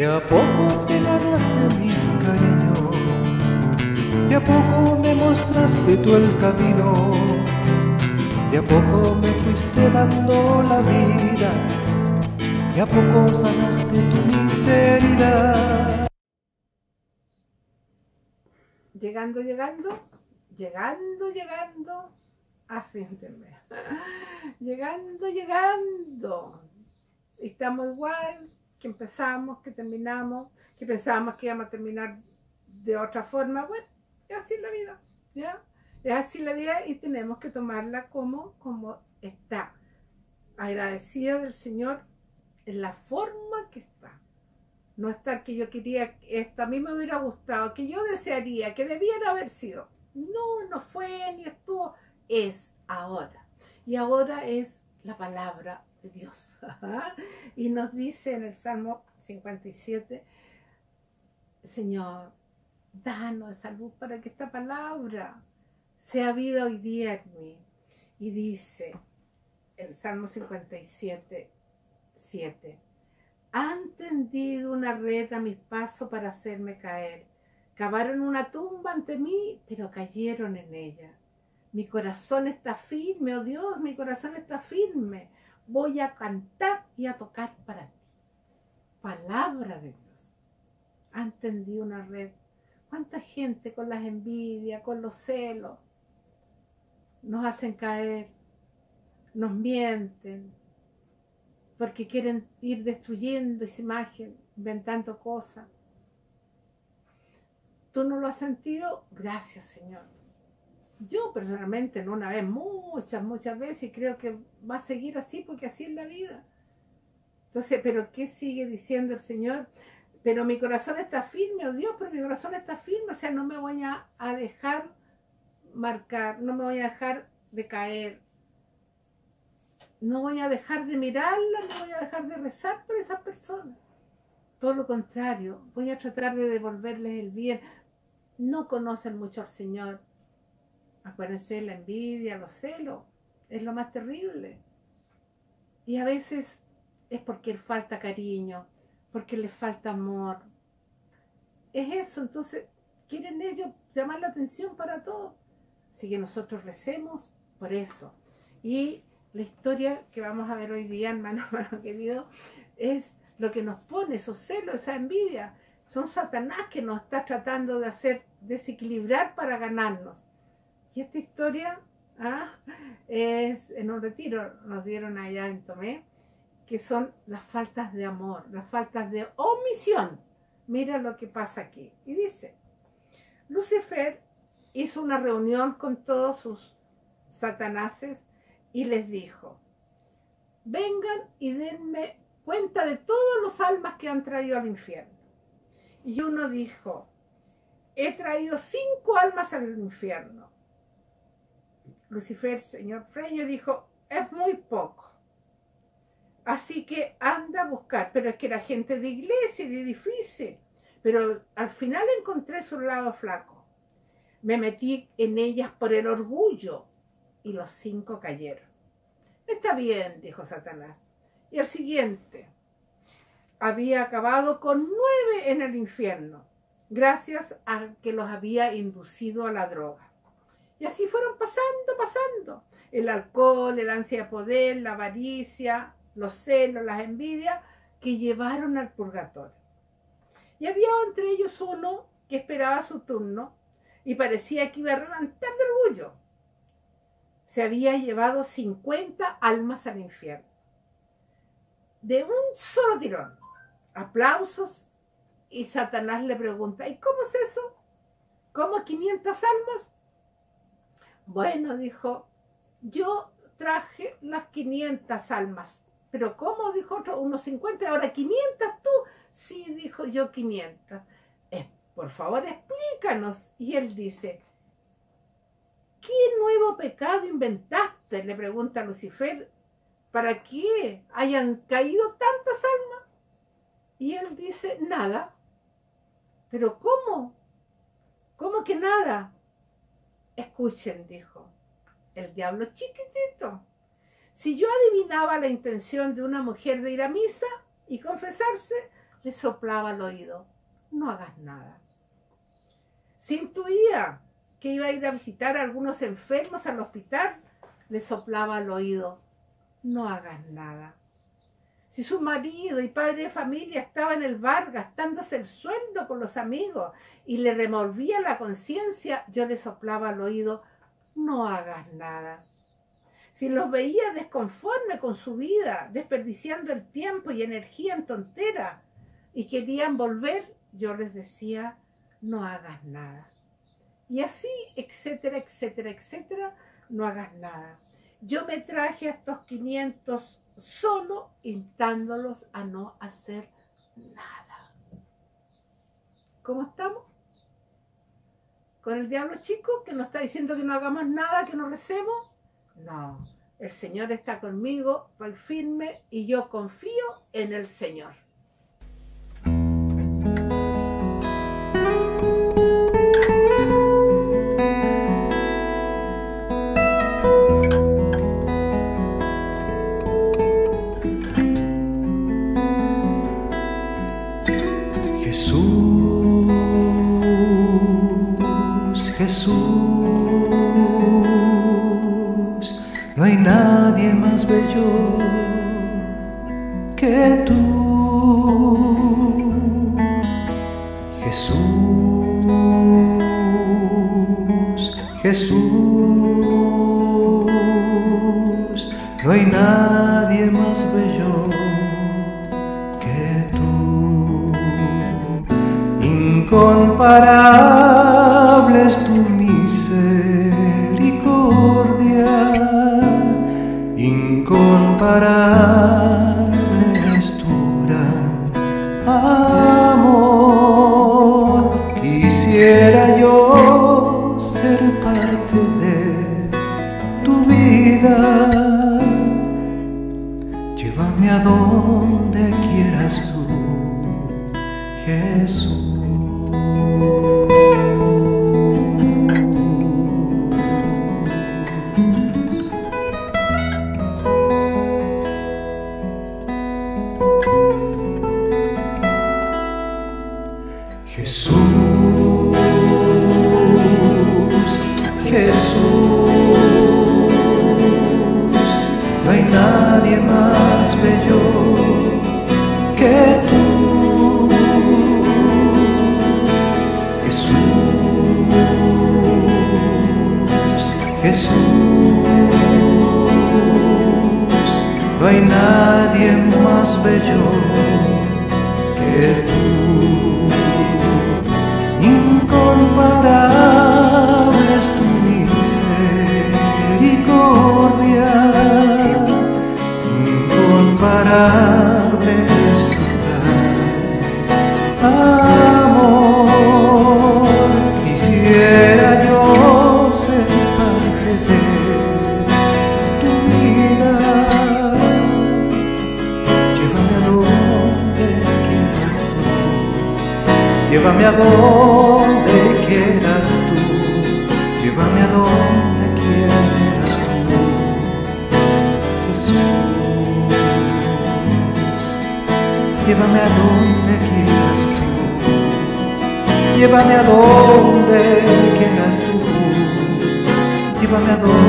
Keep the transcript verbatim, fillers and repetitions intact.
a poco te ganaste mi cariño, de a poco me mostraste tú el camino, de a poco me fuiste dando la vida, de a poco sanaste tu miseria. Llegando, llegando, llegando, llegando a fin de mes. Llegando, llegando. Estamos igual que empezamos, que terminamos, que pensábamos que íbamos a terminar de otra forma. Bueno, es así la vida, ¿ya? Es así la vida y tenemos que tomarla como, como está. Agradecida del Señor en la forma que está. No estar que yo quería, esto a mí me hubiera gustado, que yo desearía, que debiera haber sido. No, no fue ni estuvo. Es ahora. Y ahora es la palabra de Dios. Y nos dice en el Salmo cincuenta y siete, Señor, danos salud para que esta palabra sea vida hoy día en mí. Y dice el Salmo cincuenta y siete, siete, han tendido una red a mis pasos para hacerme caer. Cavaron una tumba ante mí, pero cayeron en ella. Mi corazón está firme, oh Dios, mi corazón está firme. Voy a cantar y a tocar para ti. Palabra de Dios. Han tendido una red. ¿Cuánta gente con las envidias, con los celos, nos hacen caer, nos mienten, porque quieren ir destruyendo esa imagen, inventando cosas? ¿Tú no lo has sentido? Gracias, Señor. Yo personalmente, no una vez, muchas, muchas veces, y creo que va a seguir así porque así es la vida. Entonces, ¿pero qué sigue diciendo el Señor? Pero mi corazón está firme, oh Dios, pero mi corazón está firme, o sea, no me voy a, a dejar marcar, no me voy a dejar de caer, no voy a dejar de mirarla, no voy a dejar de rezar por esas personas. Todo lo contrario, voy a tratar de devolverles el bien. No conocen mucho al Señor. Acuérdense, la envidia, los celos, es lo más terrible. Y a veces es porque les falta cariño, porque les falta amor. Es eso, entonces quieren ellos llamar la atención para todo. Así que nosotros recemos por eso. Y la historia que vamos a ver hoy día, hermano, hermano querido, es lo que nos pone esos celos, esa envidia. Son Satanás que nos está tratando de hacer desequilibrar para ganarnos. Y esta historia ¿ah? es en un retiro, nos dieron allá en Tomé, que son las faltas de amor, las faltas de omisión. Mira lo que pasa aquí. Y dice, Lucifer hizo una reunión con todos sus satanases y les dijo, vengan y denme cuenta de todos los almas que han traído al infierno. Y uno dijo, he traído cinco almas al infierno. Lucifer, señor Freño, dijo, es muy poco. Así que anda a buscar. Pero es que era gente de iglesia y de difícil. Pero al final encontré su lado flaco. Me metí en ellas por el orgullo y los cinco cayeron. Está bien, dijo Satanás. Y el siguiente había acabado con nueve en el infierno, gracias a que los había inducido a la droga. Y así fueron pasando, pasando. El alcohol, el ansia de poder, la avaricia, los celos, las envidias, que llevaron al purgatorio. Y había entre ellos uno que esperaba su turno y parecía que iba a reventar de orgullo. Se había llevado cincuenta almas al infierno. De un solo tirón. Aplausos. Y Satanás le pregunta, ¿y cómo es eso? ¿Cómo quinientas almas? Bueno, dijo, yo traje las quinientas almas. ¿Pero cómo? Dijo otro, unos cincuenta, ahora quinientas tú. Sí, dijo yo quinientas. Eh, por favor, explícanos. Y él dice, ¿qué nuevo pecado inventaste? Le pregunta Lucifer, ¿para qué hayan caído tantas almas? Y él dice, nada. ¿Pero cómo? ¿Cómo que nada? Escuchen, dijo el diablo chiquitito. Si yo adivinaba la intención de una mujer de ir a misa y confesarse, le soplaba al oído, no hagas nada. Si intuía que iba a ir a visitar a algunos enfermos al hospital, le soplaba al oído, no hagas nada. Si su marido y padre de familia estaba en el bar gastándose el sueldo con los amigos y le revolvía la conciencia, yo le soplaba al oído, no hagas nada. Si los veía desconforme con su vida, desperdiciando el tiempo y energía en tonteras, y querían volver, yo les decía, no hagas nada. Y así, etcétera, etcétera, etcétera, no hagas nada. Yo me traje a estos quinientos solo instándolos a no hacer nada. ¿Cómo estamos? ¿Con el diablo chico que nos está diciendo que no hagamos nada, que no recemos? No, el Señor está conmigo, estoy firme y yo confío en el Señor. Jesús, Jesús, no hay nadie más bello que tú. Jesús, Jesús, no hay nadie más bello que tú. Incomparable es tu misericordia, incomparable es tu gran amor. Quisiera yo ser parte de tu vida, llévame a donde quieras tú, Jesús. Jesús, Jesús, no hay nadie más bello que tú. Jesús, no hay nadie más bello que tú. Incomparable es tu misericordia, incomparable es tu gran amor. Quisiera yo ser parte de tu vida, llévame a donde quieras tú, llévame a donde quieras tú, llévame a donde quieras tú, Jesús, llévame a donde quieras tú, llévame a donde quieras tú, llévame a donde